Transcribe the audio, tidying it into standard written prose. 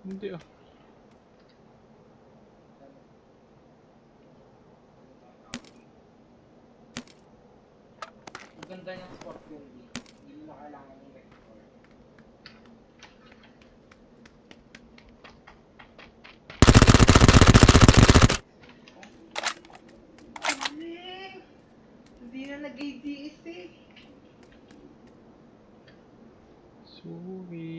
Hindi ah. Ang ganda ng spot yung D. Hindi mo na kailangan yung vector. Hindi na nag-ADS eh. Sorry.